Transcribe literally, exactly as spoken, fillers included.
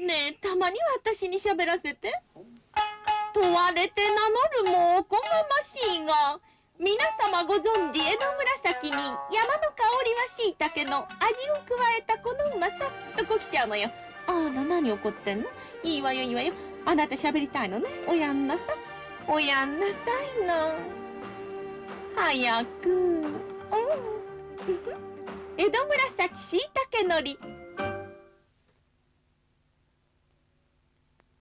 ねえ、たまには私に喋らせて。問われて名乗るもおこがましいが、皆様ご存知江戸紫に山の香りはしいたけの味を加えたこの馬さとこう来ちゃうのよ。あら、何怒ってんの？いいわよいいわよ。あなた喋りたいのね。おやんなさい。おやんなさいの。早く。うん。江戸紫しいたけのり。